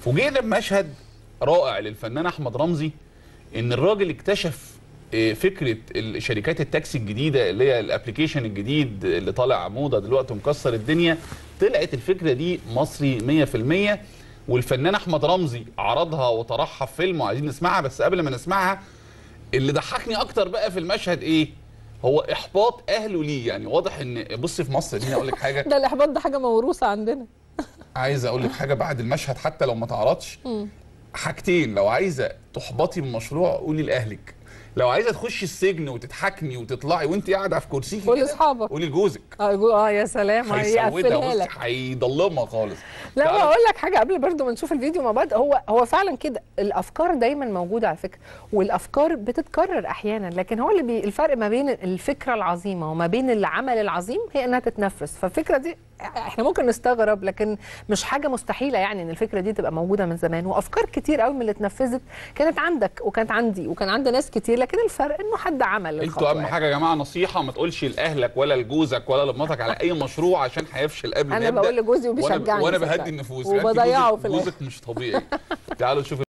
فوجئنا بمشهد رائع للفنان احمد رمزي، ان الراجل اكتشف فكره شركات التاكسي الجديده اللي هي الابلكيشن الجديد اللي طالع موضه دلوقتي ومكسر الدنيا. طلعت الفكره دي مصري 100%، والفنان احمد رمزي عرضها وطرحها في فيلم وعايزين نسمعها. بس قبل ما نسمعها، اللي ضحكني اكتر بقى في المشهد ايه؟ هو احباط اهله ليه. يعني واضح ان بص في مصر دي اقول لك حاجه، ده الاحباط ده حاجه موروثه عندنا. عايز اقول لك حاجه بعد المشهد حتى لو ما تعرضش، حاجتين: لو عايزه تحبطي من مشروع قولي لاهلك، لو عايزه تخشي السجن وتتحاكمي وتطلعي وانت قاعده في كرسيكي قولي لاصحابك، قولي لجوزك. يا سلام، هيسودها بص، هيضلمها خالص. لا واقول لك حاجه قبل برضو ما نشوف الفيديو مع بعض. هو فعلا كده، الافكار دايما موجوده على فكره، والافكار بتتكرر احيانا، لكن هو اللي الفرق ما بين الفكره العظيمه وما بين العمل العظيم هي انها تتنفذ. فالفكره دي احنا ممكن نستغرب، لكن مش حاجه مستحيله يعني ان الفكره دي تبقى موجوده من زمان. وافكار كتير قوي من اللي اتنفذت كانت عندك وكانت عندي وكان عند ناس كتير، لكن الفرق انه حد عمل الخطوه. انتوا اهم حاجه يا جماعه نصيحه: ما تقولش لاهلك ولا لجوزك ولا لمراتك على اي مشروع عشان هيفشل قبل ما يبدا. انا بقول لجوزي وبيشجعني وانا بهدي النفوس وبضيعه في جوزك مش طبيعي. تعالوا نشوف